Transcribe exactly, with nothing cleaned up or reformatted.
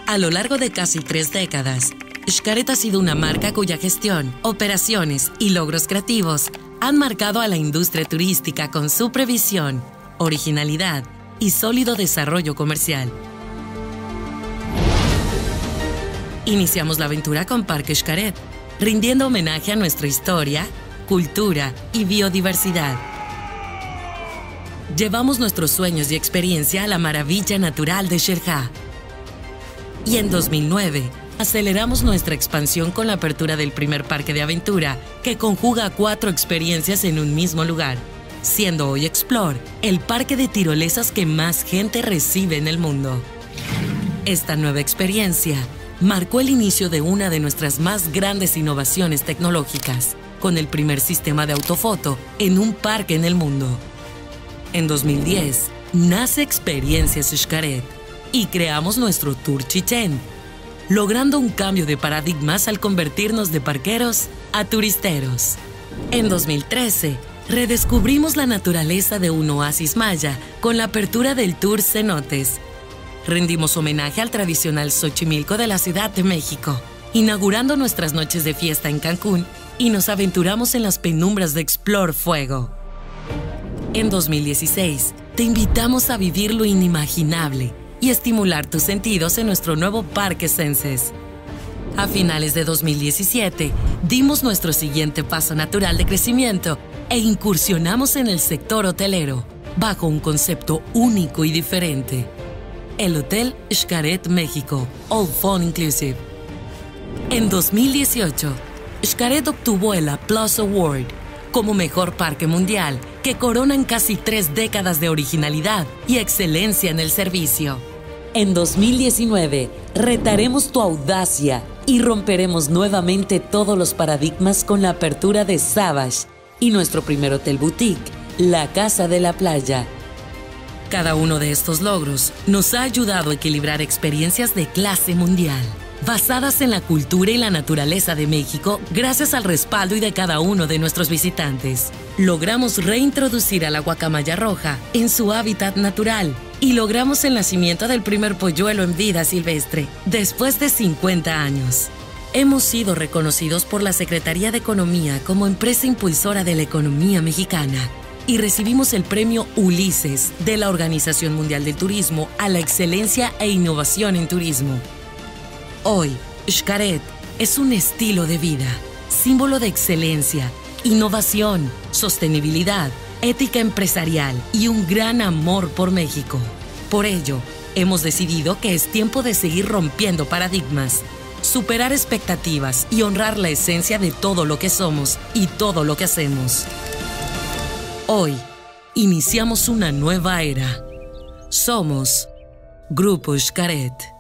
A lo largo de casi tres décadas, Xcaret ha sido una marca cuya gestión, operaciones y logros creativos han marcado a la industria turística con su previsión, originalidad y sólido desarrollo comercial. Iniciamos la aventura con Parque Xcaret, rindiendo homenaje a nuestra historia, cultura y biodiversidad. Llevamos nuestros sueños y experiencia a la maravilla natural de Xel-Há. Y en dos mil nueve, aceleramos nuestra expansión con la apertura del primer parque de aventura que conjuga cuatro experiencias en un mismo lugar, siendo hoy Explore el parque de tirolesas que más gente recibe en el mundo. Esta nueva experiencia marcó el inicio de una de nuestras más grandes innovaciones tecnológicas, con el primer sistema de autofoto en un parque en el mundo. En dos mil diez, nace Experiencias Xcaret y creamos nuestro Tour Chichén, logrando un cambio de paradigmas al convertirnos de parqueros a turisteros. En dos mil trece, redescubrimos la naturaleza de un oasis maya con la apertura del Tour Cenotes. Rendimos homenaje al tradicional Xochimilco de la Ciudad de México, inaugurando nuestras noches de fiesta en Cancún, y nos aventuramos en las penumbras de Explore Fuego. En dos mil dieciséis, te invitamos a vivir lo inimaginable y estimular tus sentidos en nuestro nuevo Parque Senses. A finales de dos mil diecisiete, dimos nuestro siguiente paso natural de crecimiento e incursionamos en el sector hotelero, bajo un concepto único y diferente: el Hotel Xcaret México, All Fun Inclusive. En dos mil dieciocho, Xcaret obtuvo el A Plus Award como mejor parque mundial, que coronan casi tres décadas de originalidad y excelencia en el servicio. En dos mil diecinueve, retaremos tu audacia y romperemos nuevamente todos los paradigmas con la apertura de Savage y nuestro primer hotel boutique, La Casa de la Playa. Cada uno de estos logros nos ha ayudado a equilibrar experiencias de clase mundial, basadas en la cultura y la naturaleza de México, gracias al respaldo y de cada uno de nuestros visitantes. Logramos reintroducir a la guacamaya roja en su hábitat natural y logramos el nacimiento del primer polluelo en vida silvestre, después de cincuenta años. Hemos sido reconocidos por la Secretaría de Economía como empresa impulsora de la economía mexicana y recibimos el premio Ulises de la Organización Mundial del Turismo a la excelencia e innovación en turismo. Hoy, Xcaret es un estilo de vida, símbolo de excelencia, innovación, sostenibilidad, ética empresarial y un gran amor por México. Por ello, hemos decidido que es tiempo de seguir rompiendo paradigmas, superar expectativas y honrar la esencia de todo lo que somos y todo lo que hacemos. Hoy, iniciamos una nueva era. Somos Grupo Xcaret.